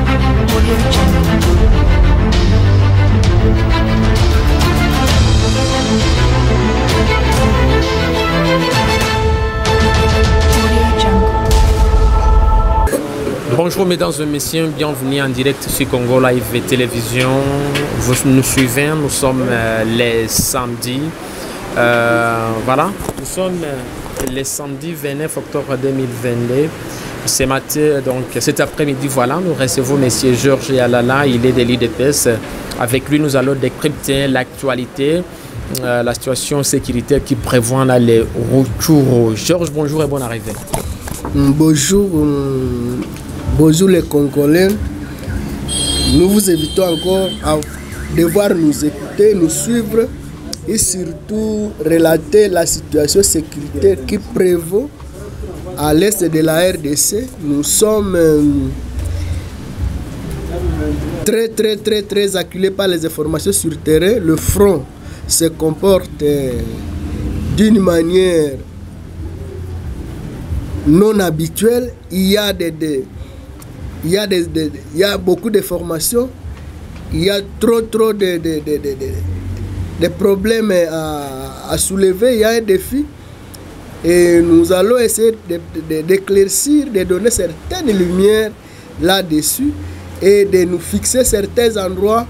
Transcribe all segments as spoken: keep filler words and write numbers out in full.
Bonjour mesdames et messieurs, bienvenue en direct sur Congo Live Télévision. Vous nous suivez, nous sommes euh, les samedis. Euh, voilà, nous sommes euh, les samedis vingt-neuf octobre deux mille vingt-deux. Ce matin, donc cet après-midi, voilà, nous recevons M. Georges Yalala, il est de l'I D P S. Avec lui, nous allons décrypter l'actualité, euh, la situation sécuritaire qui prévoit là, les retours. Georges, bonjour et bonne arrivée. Bonjour. Bonjour les Congolais, nous vous invitons encore à devoir nous écouter, nous suivre et surtout relater la situation sécuritaire qui prévaut à l'est de la R D C. Nous sommes euh, très très très très acculés par les informations sur le terrain. Le front se comporte euh, d'une manière non habituelle. Il y a des... des Il y, a des, des, il y a beaucoup de formations, il y a trop trop de, de, de, de, de, de problèmes à, à soulever, il y a un défi et nous allons essayer d'éclaircir, de, de, de donner certaines lumières là-dessus et de nous fixer certains endroits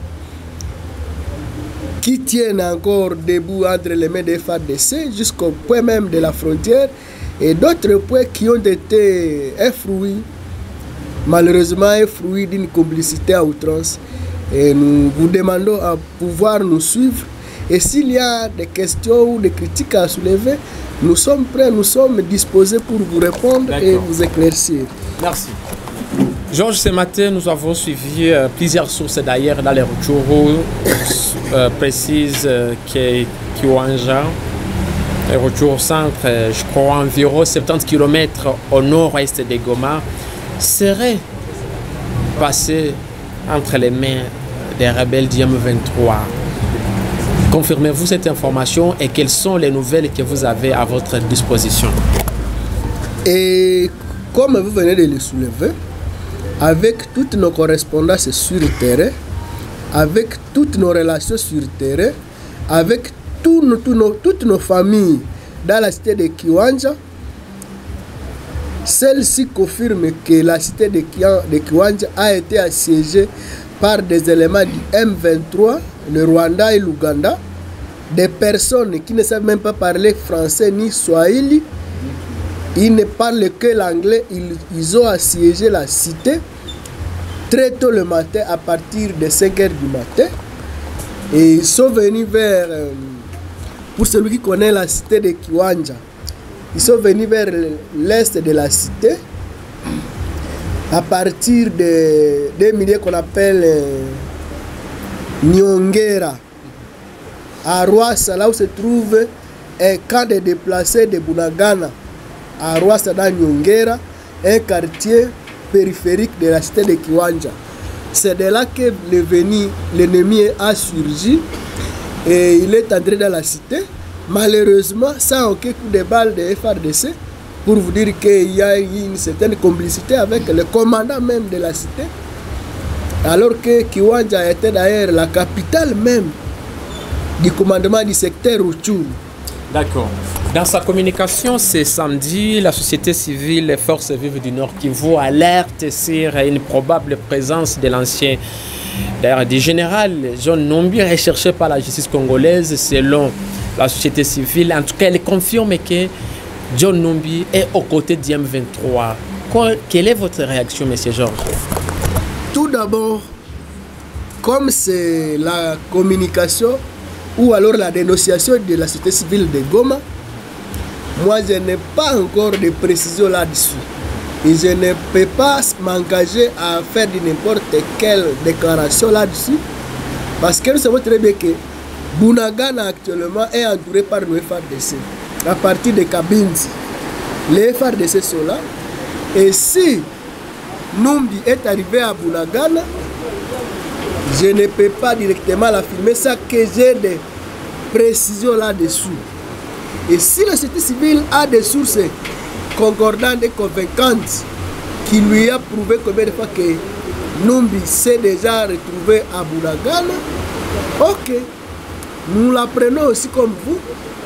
qui tiennent encore debout entre les mains des F A R D C jusqu'au point même de la frontière et d'autres points qui ont été un fruit malheureusement un fruit d'une complicité à outrance. Et nous vous demandons à pouvoir nous suivre. Et s'il y a des questions ou des critiques à soulever, nous sommes prêts, nous sommes disposés pour vous répondre et vous éclaircir. Merci. Georges, ce matin, nous avons suivi euh, plusieurs sources d'ailleurs dans les retours euh, précises euh, que Kiwanja, les retours au centre, euh, je crois environ soixante-dix kilomètres au nord-ouest de Goma, serait passé entre les mains des rebelles du M vingt-trois. Confirmez-vous cette information et quelles sont les nouvelles que vous avez à votre disposition? Et comme vous venez de le soulever, avec toutes nos correspondances sur le terrain, avec toutes nos relations sur le terrain, avec tout nos, tout nos, toutes nos familles dans la cité de Kiwanja, celle-ci confirme que la cité de Kiwanja a été assiégée par des éléments du M vingt-trois, le Rwanda et l'Ouganda, des personnes qui ne savent même pas parler français ni swahili, ils ne parlent que l'anglais, ils, ils ont assiégé la cité très tôt le matin à partir de cinq heures du matin et ils sont venus vers, pour celui qui connaît la cité de Kiwanja, ils sont venus vers l'est de la cité à partir de des milieux qu'on appelle euh, Nyongera, à Rwasa, là où se trouve un camp de déplacés de Bunagana, à Rwasa dans Nyongera, un quartier périphérique de la cité de Kiwanja. C'est de là que l'ennemi a surgi et il est entré dans la cité. Malheureusement, sans aucun coup de balle de F A R D C, pour vous dire qu'il y a une certaine complicité avec le commandant même de la cité, alors que Kiwanja était d'ailleurs la capitale même du commandement du secteur Rutshuru. D'accord. Dans sa communication ce samedi, la société civile et forces vives du Nord Kivu alerte sur une probable présence de l'ancien d'ailleurs du général John Numbi recherché par la justice congolaise selon la société civile. En tout cas, elle confirme que John Numbi est aux côtés du M vingt-trois. Quelle est votre réaction, M. Georges? Tout d'abord, comme c'est la communication ou alors la dénonciation de la société civile de Goma, moi je n'ai pas encore de précision là-dessus. Et je ne peux pas m'engager à faire n'importe quelle déclaration là-dessus. Parce que nous savons très bien que Bunagana actuellement est entouré par nos F A R D C. À partir de Kabinzi, les F A R D C sont là. Et si Numbi est arrivé à Bunagana, je ne peux pas directement l'affirmer, ça que j'ai des précisions là-dessus. Et si la société civile a des sources concordantes et convaincantes qui lui a prouvé combien de fois que Numbi s'est déjà retrouvé à Bunagana. Ok, nous la prenons aussi comme vous.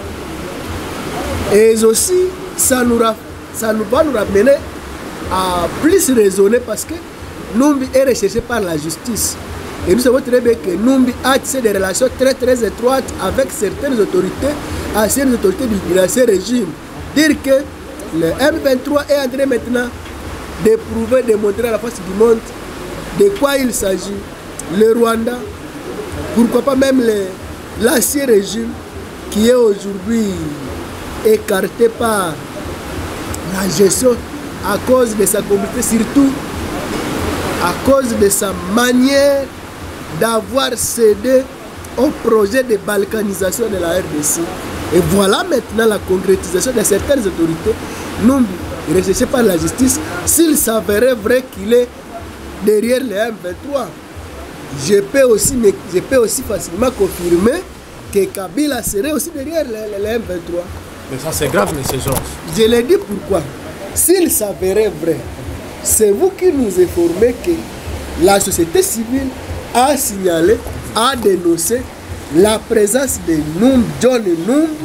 Et aussi, ça, nous, ça nous va nous ramener à plus raisonner parce que Numbi est recherché par la justice. Et nous savons très bien que Numbi a tissé des relations très très étroites avec certaines autorités, anciennes autorités de l'ancien régime. Dire que le M vingt-trois est en train maintenant de prouver, de montrer à la face du monde de quoi il s'agit. Le Rwanda, pourquoi pas même l'ancien régime qui est aujourd'hui écarté par la gestion à cause de sa communauté, surtout à cause de sa manière d'avoir cédé au projet de balkanisation de la R D C. Et voilà maintenant la concrétisation de certaines autorités, non recherchées par la justice, s'il s'avérait vrai qu'il est derrière le M vingt-trois. Je peux aussi, je peux aussi facilement confirmer que Kabila serait aussi derrière le, le M vingt-trois. Mais ça c'est grave, M. Georges. Je le dis pourquoi. S'il s'avérait vrai, c'est vous qui nous informez que la société civile a signalé, a dénoncé la présence de Numbi, John Numbi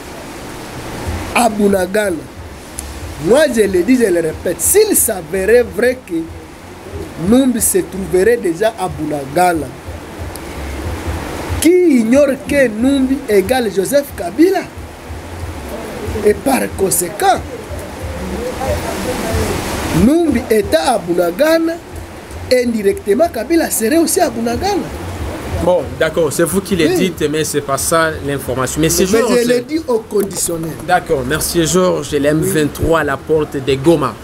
à Bunagana. Moi je le dis, je le répète, s'il s'avérait vrai que Numbi se trouverait déjà à Bunagana, qui ignore que Numbi égale Joseph Kabila? Et par conséquent, Numbi étant à Bunagana, indirectement Kabila serait aussi à Bunagana. Bon, d'accord, c'est vous qui le oui. dites, mais c'est pas ça l'information. Mais c'est Georges. Je l'ai dit au conditionnel. D'accord, merci Georges. Le M vingt-trois à la porte de Goma.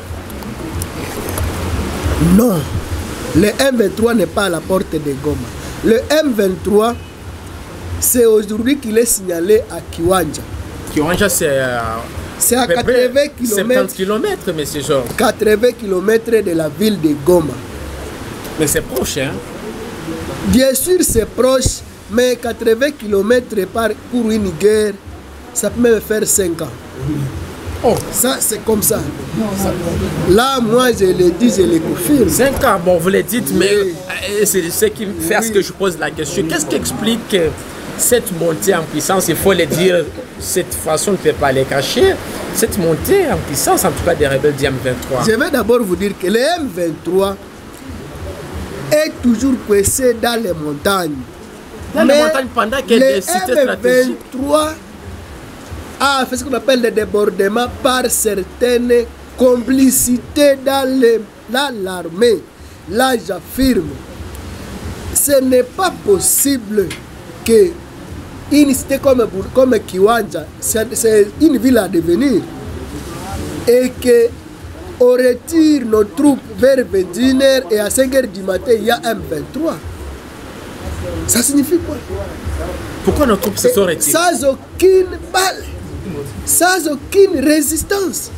Non, le M vingt-trois n'est pas à la porte de Goma. Le M vingt-trois, c'est aujourd'hui qu'il est signalé à Kiwanja. Kiwanja, c'est euh, c'est à quatre-vingts kilomètres. soixante kilomètres, M. Georges. quatre-vingts kilomètres de la ville de Goma. Mais c'est proche, hein? Bien sûr, c'est proche, mais quatre-vingts kilomètres pour une guerre, ça peut même faire cinq ans. Oh. Ça, c'est comme ça. Là, moi, je le dis, je le confirme. cinq ans, bon, vous le dites, mais oui. c'est ce qui me fait oui. ce que je pose la question. Qu'est-ce qui explique cette montée en puissance? Il faut le dire, cette façon, on ne peut pas les cacher. Cette montée en puissance, en tout cas, des rebelles du M vingt-trois. Je vais d'abord vous dire que le M vingt-trois est toujours coincé dans les montagnes. Dans mais les montagnes pendant qu'il y a des cités stratégiques. Le M vingt-trois a fait ce qu'on appelle des débordements par certaines complicités dans l'armée. Là, j'affirme, ce n'est pas possible que une cité comme, comme Kiwanja, c'est une ville à devenir, et que on retire nos troupes vers vingt et une heures et à cinq heures du matin, il y a M vingt-trois. Ça signifie quoi? Pourquoi nos troupes se sont retirées? Sans aucune balle, sans aucune résistance.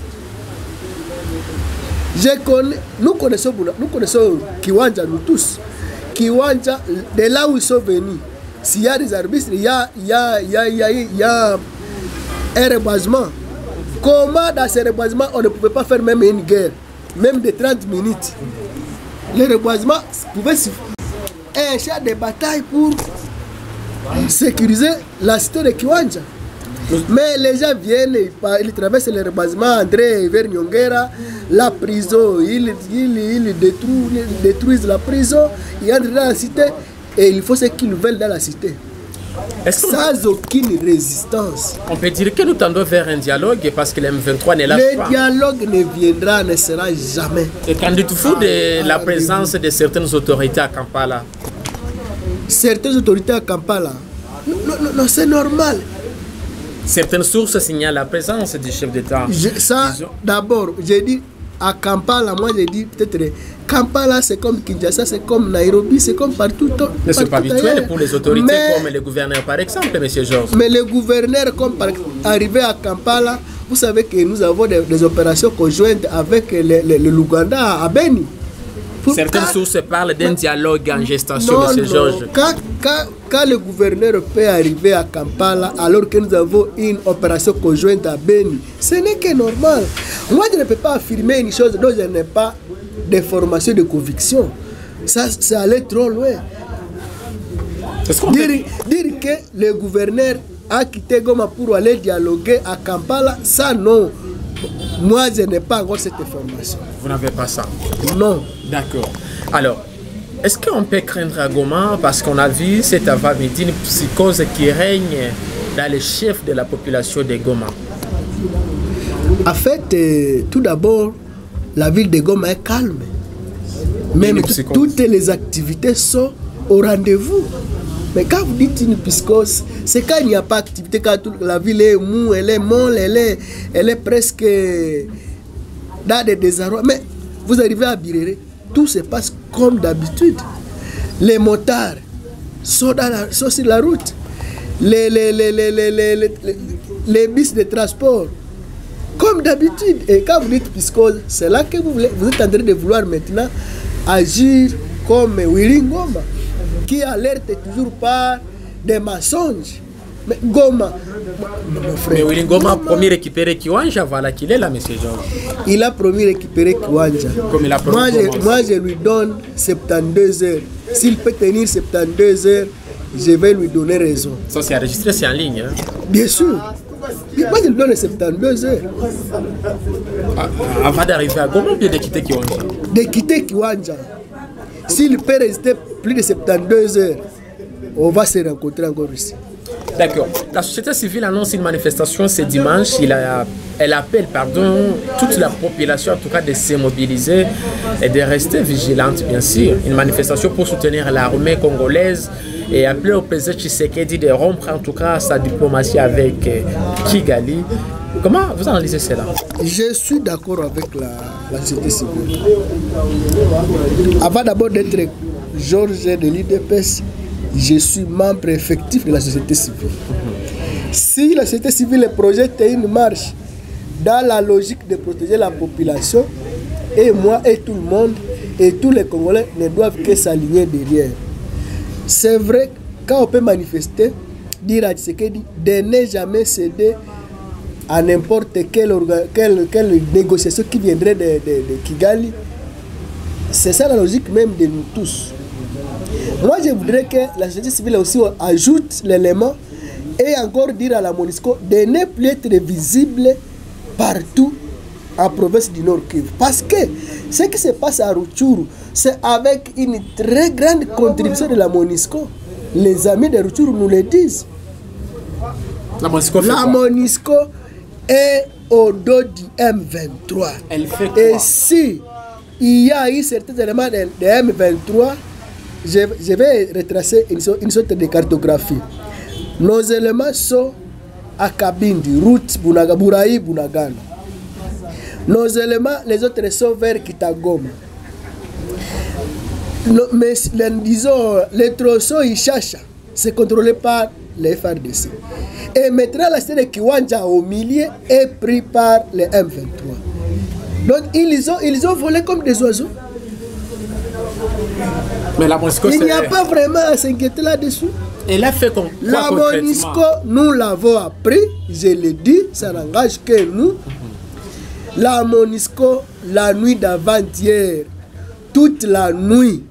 Je connais, nous connaissons, nous connaissons Kiwanja, nous tous. Kiwanja, de là où ils sont venus, s'il y a des arbitres, il y a, il y a, il y a, il y a, il y a un reboisement. Comment dans ce reboisement on ne pouvait pas faire même une guerre, même de trente minutes? Le reboisement pouvait suffire. Un champ de bataille pour sécuriser la cité de Kiwanja. Mais les gens viennent, ils traversent le reboisement, André vers Nyongera, la prison, ils, ils, ils, détruisent, ils détruisent la prison, ils entrent dans la cité et il faut ce qu'ils veulent dans la cité. Sans aucune résistance. On peut dire que nous tendons vers un dialogue parce que le M vingt-trois n'est là pas. Le dialogue ne viendra, ne sera jamais. Et qu'en dites-vous de la présence de certaines autorités à Kampala? Certaines autorités à Kampala? Non, non, non, c'est normal. Certaines sources signalent la présence du chef d'État. Ça, d'abord, j'ai dit à Kampala, moi j'ai dit peut-être Kampala c'est comme Kinshasa, c'est comme Nairobi, c'est comme partout. Mais ce n'est pas habituel pour les autorités mais, comme le gouverneur par exemple, M. Georges. Mais le gouverneur, comme par, arrivé à Kampala, vous savez que nous avons des, des opérations conjointes avec le, le, le Luganda à Beni. Pour Certaines quand, sources parlent d'un dialogue en gestation, non, M. Georges. Quand, quand, quand le gouverneur peut arriver à Kampala alors que nous avons une opération conjointe à Beni, ce n'est que normal. Moi, je ne peux pas affirmer une chose dont je n'ai pas de formation de conviction. Ça, c'est aller trop loin. Dire, dire que le gouverneur a quitté Goma pour aller dialoguer à Kampala, ça non. Moi, je n'ai pas encore cette information. Vous n'avez pas ça? Non. D'accord. Alors, est-ce qu'on peut craindre à Goma parce qu'on a vu cette avant-midi une psychose qui règne dans les chefs de la population de Goma? En fait, euh, tout d'abord, la ville de Goma est calme. Même toutes les activités sont au rendez-vous. Mais quand vous dites une psychose, c'est quand il n'y a pas d'activité, quand toute la ville est mou, elle est molle, elle est, elle est presque dans des désarrois. Mais vous arrivez à Birere, tout se passe comme d'habitude. Les motards sont, dans la, sont sur la route. Les, les, les, les, les, les, les, les bus de transport, comme d'habitude. Et quand vous dites psychose, c'est là que vous, voulez, vous êtes en train de vouloir maintenant agir comme Willy Ngoma, qui alerte toujours par des mensonges. Mais Goma, mon frère. Mais Willy Ngoma a promis récupérer Kiwanja, voilà qu'il est là, monsieur Georges. Il a promis récupérer Kiwanja. Comme il a promis. Moi, je, moi, je lui donne soixante-douze heures. S'il peut tenir soixante-douze heures, je vais lui donner raison. Ça, c'est enregistré, c'est en ligne. Hein? Bien sûr. Moi, je lui donne soixante-douze heures. Ah, avant d'arriver à Goma, bien de quitter Kiwanja. De quitter Kiwanja. S'il peut résister plus de soixante-douze heures, on va se rencontrer encore ici. D'accord. La société civile annonce une manifestation ce dimanche. Il a, elle appelle pardon, toute la population, en tout cas, de se mobiliser et de rester vigilante, bien sûr. Une manifestation pour soutenir l'armée congolaise et appeler au président Tshisekedi de rompre, en tout cas, sa diplomatie avec Kigali. Comment vous analysez cela? Je suis d'accord avec la, la société civile. Avant d'abord d'être Georges de l'I D P S, je suis membre effectif de la société civile. Si la société civile projette une marche dans la logique de protéger la population, et moi et tout le monde, et tous les Congolais ne doivent que s'aligner derrière. C'est vrai, quand on peut manifester, dire à Tshisekedi de ne jamais céder à n'importe quelle, quelle, quelle négociation qui viendrait de, de, de Kigali. C'est ça la logique même de nous tous. Moi, je voudrais que la société civile aussi ajoute l'élément et encore dire à la MONUSCO de ne plus être visible partout en province du Nord Kivu. Parce que ce qui se passe à Rutshuru, c'est avec une très grande contribution de la MONUSCO. Les amis de Rutshuru nous le disent. La MONUSCO, la MONUSCO est au dos du M vingt-trois. Elle fait quoi? Et si il y a eu certains éléments de, de M vingt-trois, je, je vais retracer une, une sorte de cartographie. Nos éléments sont à Kabindi, route Bunaga, Burayi, Bunagana. Nos éléments, les autres sont vers Kitagoma. No, mais les, disons, les tronçons Ishasha, c'est contrôlé par les F R D C. Et maintenant, la cité de Kiwanja au milieu est pris par les M vingt-trois. Donc, ils ont, ils ont volé comme des oiseaux. Mais la MONUSCO, il n'y a pas vraiment à s'inquiéter là-dessus. Elle a fait comme la MONUSCO, nous l'avons appris, je l'ai dit, ça n'engage que nous. La MONUSCO, la nuit d'avant-hier, toute la nuit,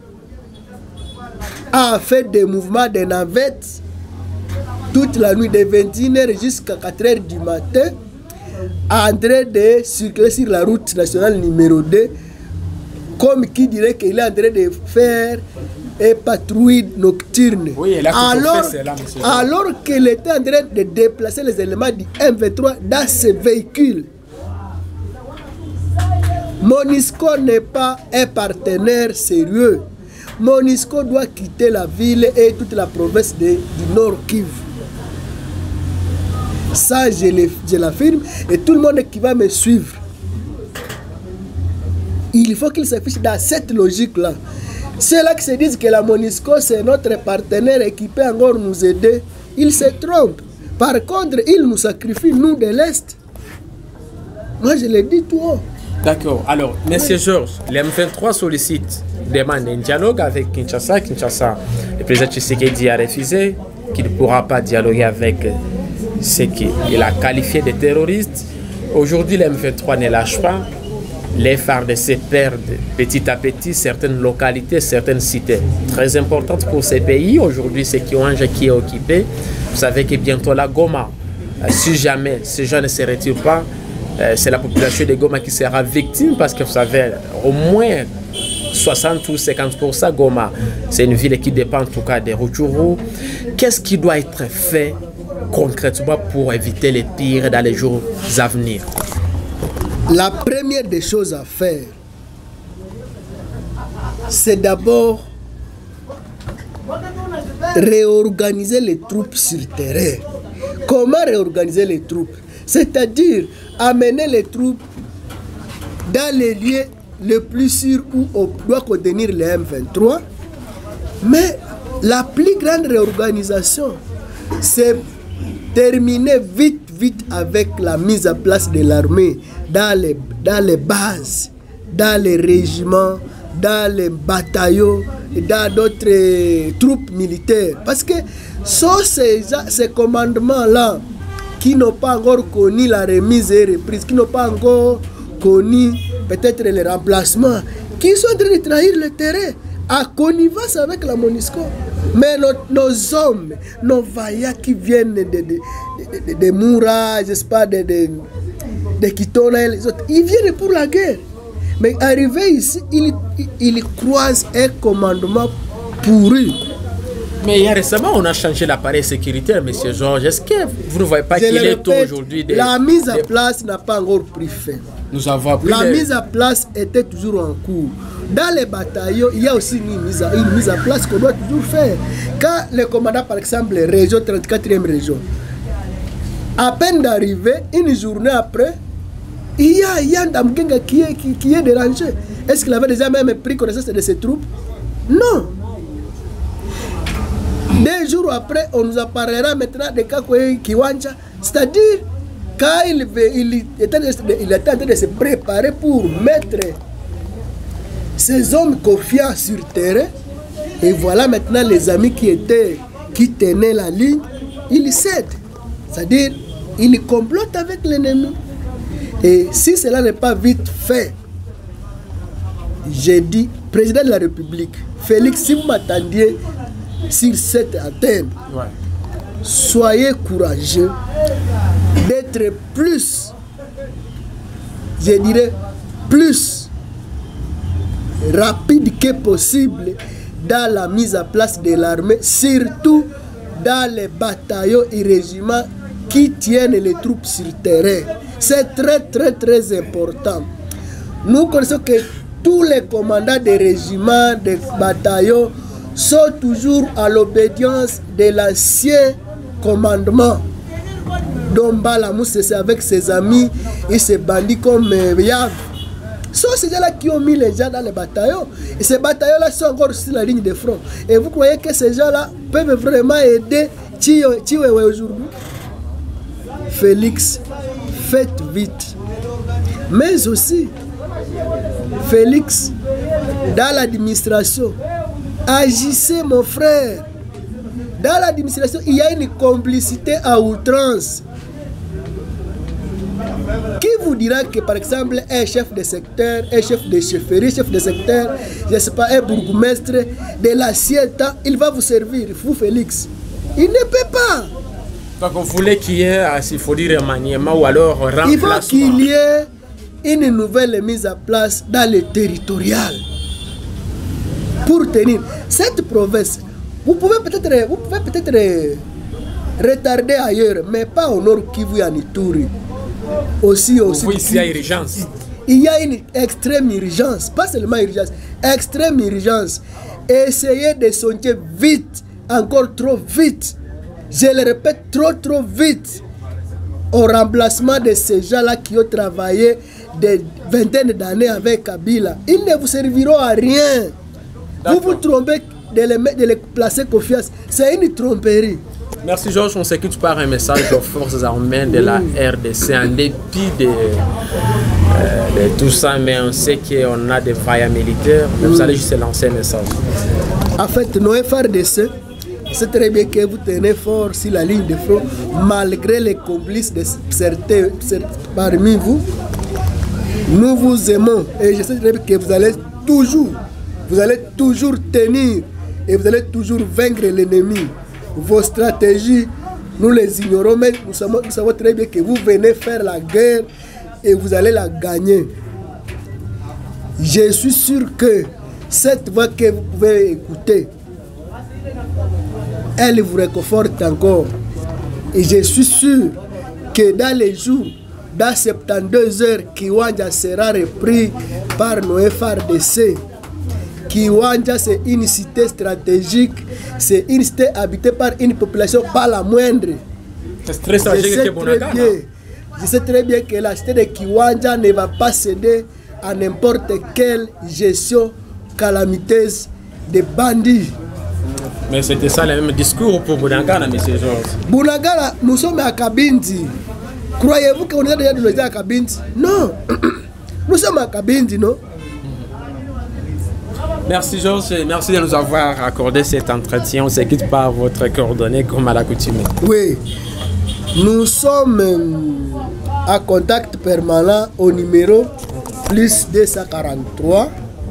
a fait des mouvements de navettes, toute la nuit de vingt et une heures jusqu'à quatre heures du matin, en train de circuler sur la route nationale numéro deux, comme qui dirait qu'il est en train de faire une patrouille nocturne. Oui, elle a alors, fait cela, monsieur. Alors qu'il était en train de déplacer les éléments du M vingt-trois dans ce véhicule. MONUSCO n'est pas un partenaire sérieux. MONUSCO doit quitter la ville et toute la province de, du Nord Kivu. Ça, je l'affirme, et tout le monde qui va me suivre, il faut qu'il s'affiche dans cette logique-là. Ceux-là qui se disent que la MONUSCO, c'est notre partenaire et qui peut encore nous aider, ils se trompent. Par contre, ils nous sacrifient, nous, de l'Est. Moi, je le dis tout haut. D'accord. Alors, monsieur Georges, les M vingt-trois sollicitent, demandent un dialogue avec Kinshasa. Kinshasa, le président Tshisekedi a refusé qu'il ne pourra pas dialoguer avec ceux qu'il a qualifié de terroristes. Aujourd'hui, les M vingt-trois ne lâchent pas. les F A R D C perdent petit à petit certaines localités, certaines cités très importantes pour ces pays. Aujourd'hui, c'est Kiwanja qui est occupé. Vous savez que bientôt la Goma, euh, si jamais ces gens ne se retirent pas, euh, c'est la population de Goma qui sera victime parce que vous savez, au moins soixante ou cinquante pour cent Goma, c'est une ville qui dépend en tout cas des Rutshuru. Qu'est-ce qui doit être fait concrètement pour éviter les pires dans les jours à venir? La première des choses à faire, c'est d'abord réorganiser les troupes sur le terrain. Comment réorganiser les troupes? C'est-à-dire amener les troupes dans les lieux les plus sûrs où on doit contenir les M vingt-trois. Mais la plus grande réorganisation, c'est terminer vite, vite avec la mise en place de l'armée dans les, dans les bases, dans les régiments, dans les bataillons et dans d'autres euh, troupes militaires. Parce que sont ces, ces commandements-là qui n'ont pas encore connu la remise et reprise, qui n'ont pas encore connu peut-être les remplacements, qui sont en train de trahir le terrain à connivence avec la MONUSCO. Mais nos, nos hommes, nos vaillants qui viennent de, de, de, de, de Moura, je sais pas, de, de, de Kitona et les autres, ils viennent pour la guerre. Mais arrivés ici, ils, ils croisent un commandement pourri. Mais il y a récemment, on a changé l'appareil sécuritaire, M. Georges. Est-ce que vous ne voyez pas qu'il est tôt aujourd'hui de... La mise en place n'a pas encore pris fin. Nous avons appris La les... mise en place était toujours en cours. Dans les bataillons, il y a aussi une mise, à, une mise en place qu'on doit toujours faire. Quand le commandant, par exemple, région trente-quatrième région, à peine d'arriver, une journée après, il y a Yann Damgenga qui est, qui, qui est dérangé. Est-ce qu'il avait déjà même pris connaissance de ses troupes? Non. Deux jours après, on nous parlera maintenant de Kakwe Kiwanja, c'est-à-dire quand il, il, était, il était en train de se préparer pour mettre ces hommes confiants sur le terrain, et voilà maintenant les amis qui étaient, qui tenaient la ligne, ils cèdent, c'est-à-dire ils complotent avec l'ennemi. Et si cela n'est pas vite fait, j'ai dit, président de la République, Félix, si vous m'attendiez sur cette antenne, ouais, soyez courageux d'être plus, je dirais, plus rapide que possible dans la mise en place de l'armée, surtout dans les bataillons et régiments qui tiennent les troupes sur le terrain. C'est très très très important. Nous connaissons que tous les commandants des régiments, des bataillons sont toujours à l'obédience de l'ancien commandement. Dombala Moussé, c'est avec ses amis et ses bandits comme Yav. Ce sont ces gens-là qui ont mis les gens dans les bataillons. Et ces bataillons-là sont encore sur la ligne de front. Et vous croyez que ces gens-là peuvent vraiment aider Chiwewe aujourd'hui? Félix, faites vite. Mais aussi, Félix, dans l'administration, agissez mon frère. Dans l'administration, il y a une complicité à outrance. Qui vous dira que par exemple un chef de secteur, un chef de chefferie, chef de secteur, je ne sais pas, un bourgmestre de l'ancien temps, il va vous servir, vous Félix? Il ne peut pas. Donc vous voulez qu'il y ait, s'il faut dire, remaniement ou alors remplacement? Il faut qu'il y ait une nouvelle mise en place dans le territorial pour tenir cette province. Vous pouvez peut-être vous pouvez peut-être retarder ailleurs, mais pas au nord Kivu et en Ituri. Aussi, aussi. Vous, ici, il y a urgence. Il y a une extrême urgence, pas seulement urgence, extrême urgence. Essayez de songer vite, encore trop vite. Je le répète, trop trop vite au remplacement de ces gens-là qui ont travaillé des vingtaines d'années avec Kabila. Ils ne vous serviront à rien. Vous vous trompez de les, de les placer confiance. C'est une tromperie. Merci Georges, on s'écoute par un message aux forces armées de la R D C en dépit de, euh, de tout ça, mais on sait qu'on a des vaillants militaires. Mais vous allez juste lancer un message. En fait, nos F R D C, c'est très bien que vous tenez fort sur la ligne de front, malgré les complices de certains, certains parmi vous. Nous vous aimons et je sais très bien que vous allez toujours, vous allez toujours tenir et vous allez toujours vaincre l'ennemi. Vos stratégies, nous les ignorons, mais nous savons, nous savons très bien que vous venez faire la guerre et vous allez la gagner. Je suis sûr que cette voix que vous pouvez écouter, elle vous réconforte encore. Et je suis sûr que dans les jours, dans soixante-douze heures, Kiwanja sera repris par nos F R D C. Kiwanja, c'est une cité stratégique, c'est une cité habitée par une population pas la moindre. C'est très stratégique. Je sais très bien, je sais très bien que la cité de Kiwanja ne va pas céder à n'importe quelle gestion calamiteuse des bandits. Mais c'était ça le même discours pour Bunagana, M. Georges. Bunagana, nous sommes à Kabindi. Croyez-vous qu'on est déjà déjà à Kabindi? Non. Nous sommes à Kabindi, non? Merci Georges, merci de nous avoir accordé cet entretien. On se quitte par votre coordonnée comme à l'accoutumée. Oui. Nous sommes à contact permanent au numéro plus deux cent quarante-trois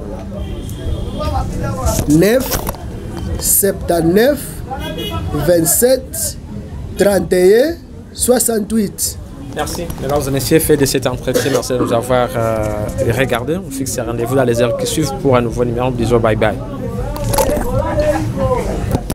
neuf soixante-dix-neuf vingt-sept trente et un soixante-huit. Merci, mesdames et messieurs, fait de cet entretien. Merci de nous avoir euh, regardé. On fixe rendez-vous dans les heures qui suivent pour un nouveau numéro. Bisous, bye bye.